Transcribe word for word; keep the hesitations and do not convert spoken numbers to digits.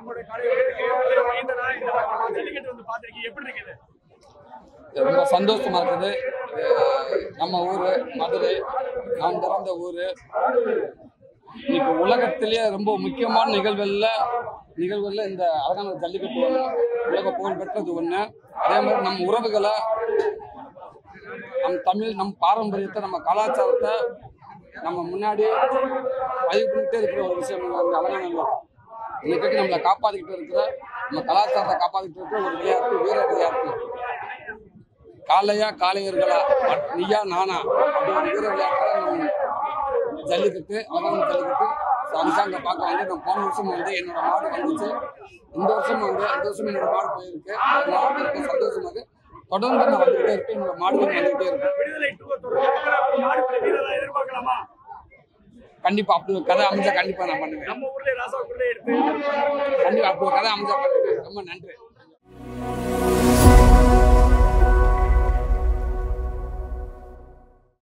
ரொம்ப சந்தோஷமா இருக்குது. நம்ம ஊரு மதுரை, நான் பிறந்த ஊரு. இன்னைக்கு உலகத்திலேயே ரொம்ப முக்கியமான நிகழ்வுல நிகழ்வுல இந்த அழகான ஜல்லிக்கட்டு ஒன்று உலக புகழ் பெற்றது ஒண்ணு. அதே மாதிரி நம்ம உறவுகளை, நம் தமிழ், நம் பாரம்பரியத்தை, நம்ம கலாச்சாரத்தை நம்ம முன்னாடி பதிவு பண்ணிட்டே இருக்கிற ஒரு விஷயம். அந்த அழகான இன்னைக்கு நம்மளை காப்பாற்றிக்கிட்டு இருக்கிற, நம்ம கலாச்சாரத்தை காப்பாற்றிக்கிட்டு இருக்கிற ஒரு விளையாட்டு, வீர விளையாட்டு. காளையா காளையர்களா, நீயா நானா அப்படி வீர விளையாட்டு ஜல்லிக்கட்டு, அழகான ஜல்லிக்கட்டு. அங்கே பார்க்க வந்து நான் போன வருஷம் வந்து என்னோட மாடு வந்துச்சு. இந்த வருஷம் வந்து இந்த வருஷம் என்னோட மாடு போயிருக்கு. மாடு இருக்க சந்தோஷமாக தொடர்ந்து நான் வந்துகிட்டே இருக்கேன். என்னோட மாடுகள் வந்துகிட்டே இருக்கு. கண்டிப்பா அப்படி ஒரு கதை அமைஞ்சா கண்டிப்பா நான் பண்ணுவேன். கண்டிப்பா அப்படி ஒரு கதை அமைஞ்சா பண்ணுவேன். ரொம்ப நன்றி.